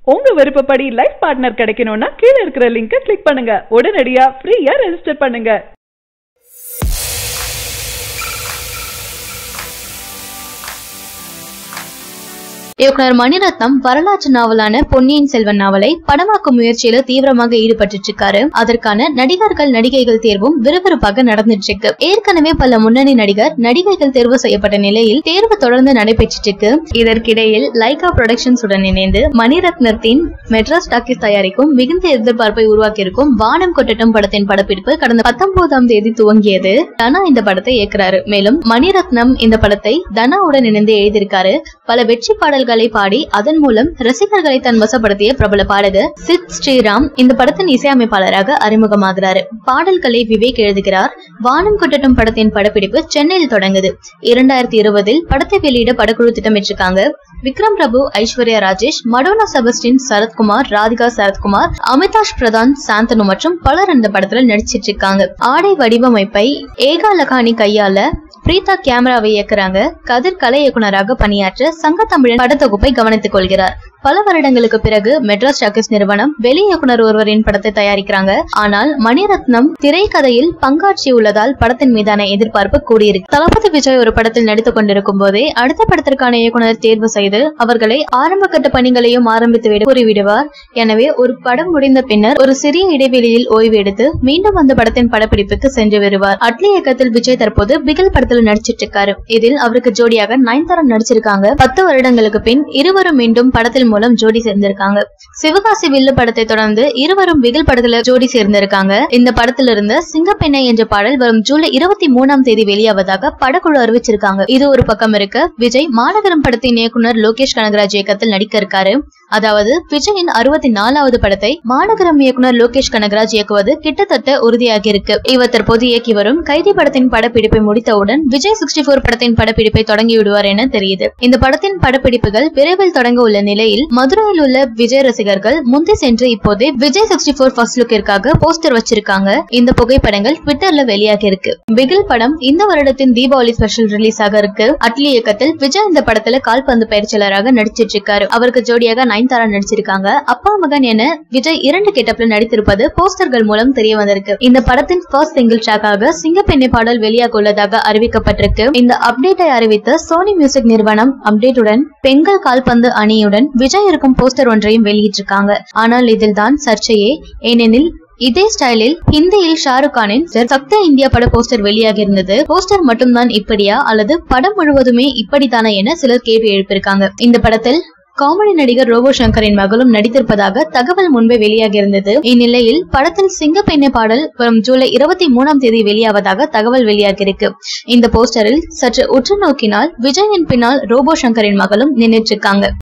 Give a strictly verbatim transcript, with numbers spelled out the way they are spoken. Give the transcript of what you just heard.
உங்க விருப்பப்படி life partner கிடைக்கணும்னா கீழ இருக்கிற லிங்கை கிளிக் பண்ணுங்க. உடனடியா ஃப்ரீயா ரெஜிஸ்டர் பண்ணுங்க. இயக்குனர் மணிரத்னம் வரலாற்று நாவலான பொன்னியின் செல்வன் நாவலை படமாக்கும் முயற்சியில தீவிரமாக ஈடுபட்டு இருக்காரு. அதற்கான நடிகர்கள் நடிகைகள் தேர்வும் விறுவிறுப்பாக நடந்துட்டு இருக்கு. ஏற்கனவே பல முன்னணி நடிகர் நடிகைகள் தேர்வு செய்யப்பட்ட நிலையில் தேர்வு தொடர்ந்து நடைபெற்று இருக்கு. இதற்கிடையில் லைகா புரொடக்ஷன்ஸ் உடன் இணைந்து மணிரத்னத்தின் மெட்ராஸ் டாக்கீஸ் தயாரிக்கும் மிகுந்த எதிர்பார்ப்பை உருவாக்கியிருக்கும் வானம் கொட்டட்டும் படத்தின் படப்பிடிப்பு கடந்த பத்தொன்பதாம் தேதி துவங்கியது. தனா இந்த படத்தை இயக்குறாரு. மேலும் மணிரத்னம் இந்த படத்தை தனாவுடன் இணைந்து எழுதியிருக்காரு. பல வெற்றி பாடல்கள் பாடி அதன் மூலம் ரசிகர்களை தன் வசப்படுத்திய பிரபல பாடகர் சித் ஸ்ரீராம் இந்த படத்தின் இசையமைப்பாளராக அறிமுகமாகிறார். பாடல்களை விவேக் எழுதுகிறார். வானம் கொட்டட்டும் படத்தின் படப்பிடிப்பு சென்னையில் தொடங்குது. இரண்டாயிரத்தி இருபதில் படத்தை வெளியிட படக்குழு திட்டமிட்டிருக்காங்க. விக்ரம் பிரபு, ஐஸ்வர்யா ராஜேஷ், மடோனா செபஸ்டின், சரத்குமார், ராதிகா சரத்குமார், அமிதாஷ் பிரதான், சாந்தனு மற்றும் பலர் இந்த படத்துல நடிச்சிட்டு இருக்காங்க. ஆடை வடிவமைப்பை ஏகா லகானி கையால பிரீதா கேமராவை இயக்குறாங்க. கதிர் கலை இயக்குனராக பணியாற்ற சங்க தமிழன் படத்தொகுப்பை கவனித்துக் கொள்கிறார். பல வருடங்களுக்கு பிறகு மெட்ராஸ் டாக்கீஸ் நிறுவனம் வெளி இயக்குனர் ஒருவரின் படத்தை தயாரிக்கிறாங்க. ஆனால் மணிரத்னம் திரைக்கதையில் பங்காற்றி உள்ளதால் படத்தின் மீதான எதிர்பார்ப்பு கூடியிருக்கு. தளபதி விஜய் ஒரு படத்தில் நடித்துக் கொண்டிருக்கும் போதே அடுத்த படத்திற்கான இயக்குனர் தேர்வு செய்து அவர்களை ஆரம்ப கட்ட பணிகளையும் ஆரம்பித்து கூறிவிடுவார். எனவே ஒரு படம் முடிந்த பின்னர் ஒரு சிறிய இடைவெளியில் ஓய்வு எடுத்து மீண்டும் அந்த படத்தின் படப்பிடிப்புக்கு சென்று வருவார். அட்லி இயக்கத்தில் விஜய் தற்போது பிகில் படத்தில் நடிச்சிட்டு இருக்காரு. இதில் அவருக்கு ஜோடியாக நயன்தாரா நடிச்சிருக்காங்க. பத்து வருடங்களுக்கு பின் இருவரும் மீண்டும் படத்தில் மூலம் ஜோடி சேர்ந்திருக்காங்க. சிவகாசி வில்லு படத்தை தொடர்ந்து இருவரும் பிகில் படத்துல ஜோடி சேர்ந்திருக்காங்க. இந்த படத்திலிருந்து சிங்கப்பெண்ணை என்ற பாடல் வரும் ஜூலை இருபத்தி மூணாம் தேதி வெளியாவதாக படக்குழு அறிவிச்சிருக்காங்க. இது ஒரு பக்கம் இருக்க, விஜய் மாநகரம் படத்தின் இயக்குனர் லோகேஷ் கனகராஜ் இயக்கத்தில் நடிக்க இருக்காரு. அதாவது விஜயின் அறுபத்தி நாலாவது படத்தை மாநகரம் இயக்குனர் லோகேஷ் கனகராஜ் இயக்குவது கிட்டத்தட்ட உறுதியாகி இருக்கு. இவர் தற்போது இயக்கி வரும் கைதி படத்தின் படப்பிடிப்பை முடித்தவுடன் விஜய் சிக்ஸ்டி போர் படத்தின் படப்பிடிப்பை தொடங்கி விடுவார் என தெரியுது. இந்த படத்தின் படப்பிடிப்புகள் விரைவில் தொடங்க உள்ள நிலையில் மதுரையில் உள்ள விஜய் ரசிகர்கள் முந்தி சென்று இப்போதே விஜய் சிக்ஸ்டி போர் ஃபர்ஸ்ட் லுக்கிற்காக போஸ்டர் வச்சிருக்காங்க. இந்த புகைப்படங்கள் ட்விட்டர்ல வெளியாகி இருக்கு. பிகில் படம் இந்த வருடத்தின் தீபாவளி ஸ்பெஷல் ரிலீஸ் ஆக இருக்கு. அட்லி இயக்கத்தில் விஜய் இந்த படத்துல கால்பந்து பயிற்சியாளராக நடிச்சிட்டு இருக்காரு. அவருக்கு ஜோடியாக நயன்தாரா நடிச்சிருக்காங்க. அப்பா மகன் என விஜய் இரண்டு கெட்டப்ல நடித்திருப்பது போஸ்டர்கள் மூலம் தெரிய வந்திருக்கு. இந்த படத்தின் ஃபர்ஸ்ட் சிங்கிள் ட்ராக்காக சிங்கப்பெண்ணை பாடல் வெளியாக உள்ளதாக அறிவிக்கப்பட்டிருக்கு. இந்த அப்டேட்டை அறிவித்த சோனி மியூசிக் நிறுவனம் அப்டேட்டுடன் பெண்கள் கால்பந்து அணியுடன் விஜய் இருக்கும் போஸ்டர் ஒன்றையும் வெளியிட்டிருக்காங்க. ஆனால் இதில் தான் சர்ச்சையே. ஏனெனில் இதே ஸ்டைலில் ஹிந்தியில் ஷாருக் கானின் சக்த இந்தியா பட போஸ்டர் வெளியாக இருந்தது. போஸ்டர் மட்டும்தான் இப்படியா அல்லது படம் முழுவதுமே இப்படித்தானா என சிலர் கேள்வி எழுப்பியிருக்காங்க. இந்த படத்தில் காமெடி நடிகர் ரோபோ சங்கரின் மகளும் நடித்திருப்பதாக தகவல் முன்பே வெளியாக இருந்தது. இந்நிலையில் படத்தில் சிங்கப்பெண்ணை பாடல் வரும் ஜூலை இருபத்தி மூணாம் தேதி வெளியாவதாக தகவல் வெளியாகி இருக்கு. இந்த போஸ்டரில் சற்று உற்று நோக்கினால் விஜயின் பின்னால் ரோபோ சங்கரின் மகளும் நின்றுட்டு இருக்காங்க.